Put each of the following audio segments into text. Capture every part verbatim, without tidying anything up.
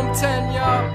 one ten, y'all.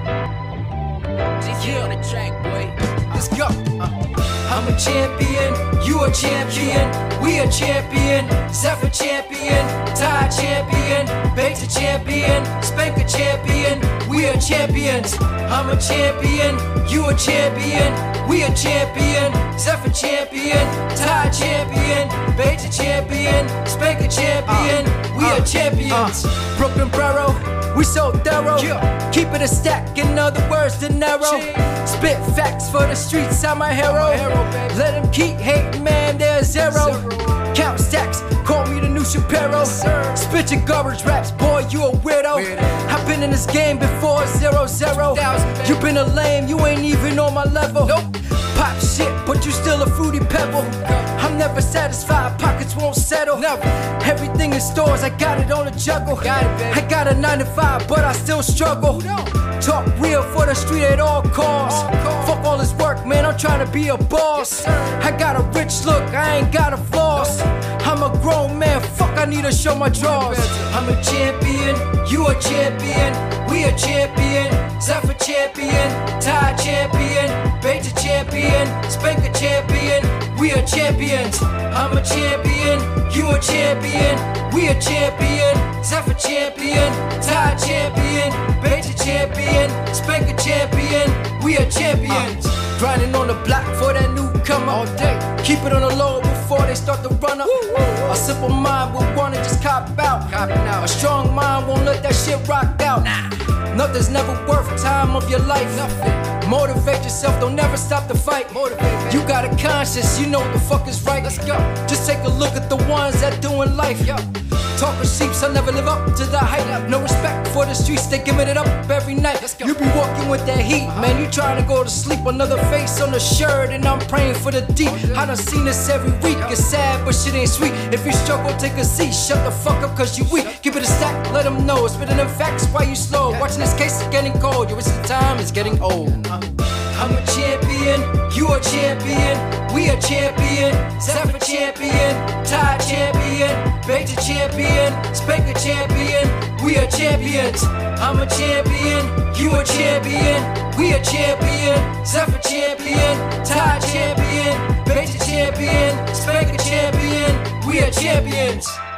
Just here on the track, boy. Let's go. Uh. I'm a champion, you a champion, we a champion, Zephyr champion, Ty champion, Bates a champion, Spank a champion, we are champions. I'm a champion, you a champion, we a champion, Zephyr champion, Ty champion, Bates a champion, Spank a champion, uh, we uh, are champions. Uh, Brooklyn Borough, we so thorough, yeah. Keep it a stack, in other words, De Niro. Spit facts for the streets, I'm a hero. I'm a hero Let them keep hating, man, they're zero. zero. Count stacks, call me the new Shapiro. Yes, spit your garbage raps, boy, you a weirdo. weirdo. I've been in this game before zero zero. You been a lame, you ain't even on my level. Nope. Pop shit, but you still a fruity pebble. I'm never satisfied, pockets won't settle. Never. Everything in stores, I got it on the juggle. Got it, baby. I got a nine to five, but I still struggle. Talk real for the street at all costs. All costs. Fuck all this work, man, I'm trying to be a boss. Yes, I got a rich look, I ain't got a floss. No. I'm a grown man, fuck, I need to show my draws. I'm a champion, you a champion, we a champion, Zephyr champion, Ty champion, Bates a champion, Spank a champion, we are champions. I'm a champion, you a champion, we a champion, Zephyr champion, Ty champion, Bates a champion, Spank a champion, we are champions. Uh, grinding on the block for that newcomer all day. Keep it on the low before they start to run up. Woo, woo, woo. A simple mind will wanna just cop out. out. A strong mind won't let that shit rock out. Nah. Nothing's never worth time of your life. Nothing. Motivate yourself, don't never stop the fight. Motivate, you got a conscience, you know what the fuck is right. Let's go. Just take a look at the ones that doing life. Yo. Talking sheeps, I'll never live up to the hype. No respect for the streets, they giving it up every night. You be walking with that heat, man, you trying to go to sleep. Another face on the shirt, and I'm praying for the deep. I done seen this every week, it's sad, but shit ain't sweet. If you struggle, take a seat, shut the fuck up, cause you weak. Give it a stack, let them know, spitting them facts while you slow. Watching this case, it's getting cold, your wasting time is getting old. I'm a champion, you a champion, we a champion, Zephyr champion, Ty champion, Bates a champion, Spank a champion, we are champions. I'm a champion, you a champion, we a champion, Zephyr champion, Ty champion, Bates a champion, Spank a champion, we are champions.